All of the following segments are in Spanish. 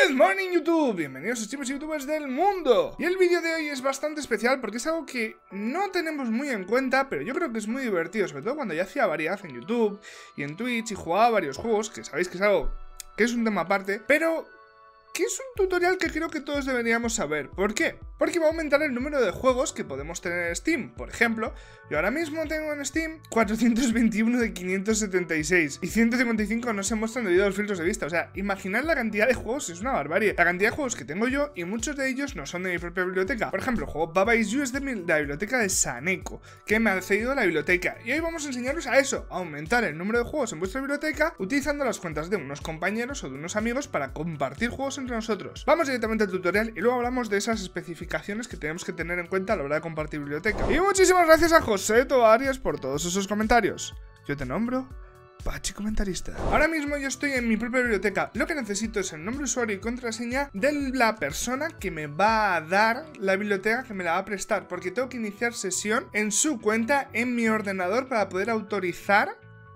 Good morning YouTube, bienvenidos a streamers y youtubers del mundo. Y el vídeo de hoy es bastante especial porque es algo que no tenemos muy en cuenta, pero yo creo que es muy divertido, sobre todo cuando ya hacía variedad en YouTube y en Twitch y jugaba varios juegos, que sabéis que es algo que es un tema aparte, pero que es un tutorial que creo que todos deberíamos saber. ¿Por qué? Porque va a aumentar el número de juegos que podemos tener en Steam. Por ejemplo, yo ahora mismo tengo en Steam 421 de 576 y 155 no se muestran debido a los filtros de vista. O sea, imaginad la cantidad de juegos, es una barbarie. La cantidad de juegos que tengo yo y muchos de ellos no son de mi propia biblioteca. Por ejemplo, el juego Baba Is You es de la biblioteca de Saneko, que me ha cedido la biblioteca. Y hoy vamos a enseñaros a eso, a aumentar el número de juegos en vuestra biblioteca utilizando las cuentas de unos compañeros o de unos amigos para compartir juegos entre nosotros. Vamos directamente al tutorial y luego hablamos de esas especificaciones que tenemos que tener en cuenta a la hora de compartir biblioteca. Y muchísimas gracias a José Toarias por todos esos comentarios. Yo te nombro Pachi Comentarista. Ahora mismo yo estoy en mi propia biblioteca. Lo que necesito es el nombre, usuario y contraseña de la persona que me va a dar la biblioteca, que me la va a prestar, porque tengo que iniciar sesión en su cuenta en mi ordenador para poder autorizar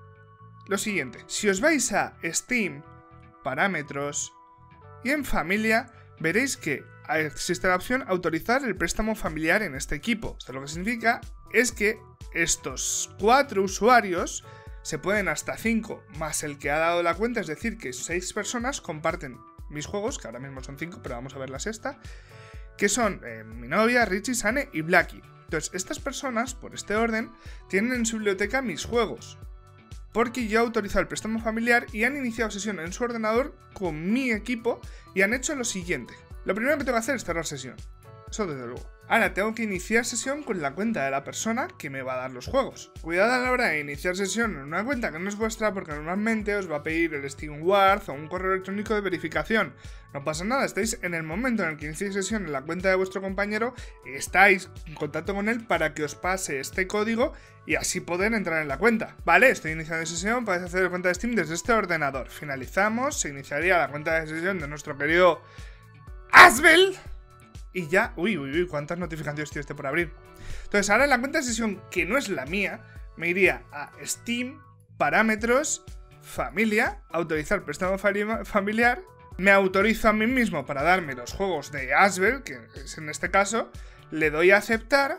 lo siguiente. Si os vais a Steam, parámetros y en familia, veréis que existe la opción autorizar el préstamo familiar en este equipo. Esto lo que significa es que estos 4 usuarios se pueden hasta 5 más el que ha dado la cuenta, es decir, que 6 personas comparten mis juegos, que ahora mismo son 5, pero vamos a ver la sexta, que son mi novia, Richie, Sane y Blacky. Entonces, estas personas, por este orden, tienen en su biblioteca mis juegos, porque yo he autorizado el préstamo familiar y han iniciado sesión en su ordenador con mi equipo y han hecho lo siguiente. Lo primero que tengo que hacer es cerrar sesión. Eso desde luego. Ahora tengo que iniciar sesión con la cuenta de la persona que me va a dar los juegos. Cuidado a la hora de iniciar sesión en una cuenta que no es vuestra, porque normalmente os va a pedir el SteamWard o un correo electrónico de verificación. No pasa nada, estáis en el momento en el que iniciéis sesión en la cuenta de vuestro compañero, estáis en contacto con él para que os pase este código y así poder entrar en la cuenta. Vale, estoy iniciando sesión, podéis hacer la cuenta de Steam desde este ordenador. Finalizamos, se iniciaría la cuenta de sesión de nuestro querido Asbel. Y ya, uy, cuántas notificaciones tiene este por abrir. Entonces ahora en la cuenta de sesión, que no es la mía, me iría a Steam, parámetros, familia, autorizar préstamo familiar, me autorizo a mí mismo para darme los juegos de Asbel, que es en este caso, le doy a aceptar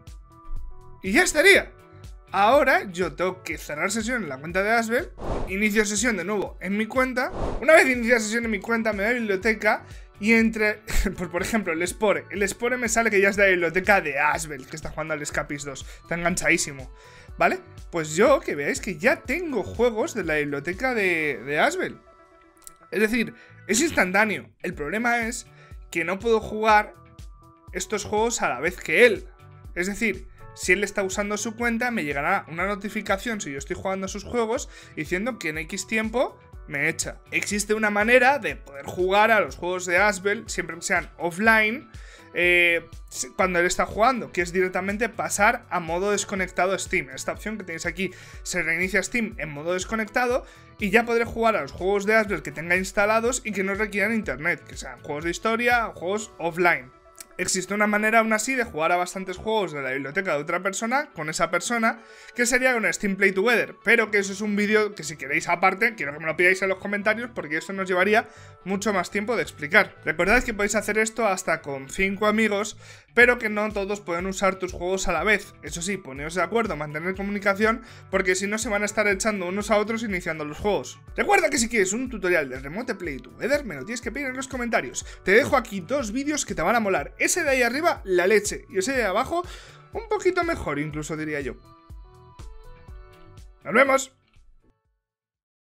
y ya estaría. Ahora yo tengo que cerrar sesión en la cuenta de Asbel, inicio sesión de nuevo en mi cuenta. Una vez iniciada sesión en mi cuenta, me da biblioteca y entre, por ejemplo, el Spore me sale que ya es de la biblioteca de Asbel, que está jugando al Escapist 2, está enganchadísimo, ¿vale? Pues yo, que veáis que ya tengo juegos de la biblioteca de Asbel. Es decir, es instantáneo. El problema es que no puedo jugar estos juegos a la vez que él. Es decir, si él está usando su cuenta, me llegará una notificación si yo estoy jugando a sus juegos diciendo que en X tiempo me echa. Existe una manera de poder jugar a los juegos de Asbel, siempre que sean offline, cuando él está jugando, que es directamente pasar a modo desconectado Steam. Esta opción que tenéis aquí, se reinicia Steam en modo desconectado y ya podré jugar a los juegos de Asbel que tenga instalados y que no requieran internet, que sean juegos de historia o juegos offline. Existe una manera aún así de jugar a bastantes juegos de la biblioteca de otra persona con esa persona, que sería con Steam Play Together, pero que eso es un vídeo que si queréis aparte, quiero que me lo pidáis en los comentarios porque esto nos llevaría mucho más tiempo de explicar. Recordad que podéis hacer esto hasta con 5 amigos, pero que no todos pueden usar tus juegos a la vez. Eso sí, poneos de acuerdo, mantener comunicación, porque si no se van a estar echando unos a otros iniciando los juegos. Recuerda que si quieres un tutorial de Remote Play Together, me lo tienes que pedir en los comentarios. Te dejo aquí 2 vídeos que te van a molar. Ese de ahí arriba, la leche, y ese de abajo, un poquito mejor incluso, diría yo. ¡Nos vemos!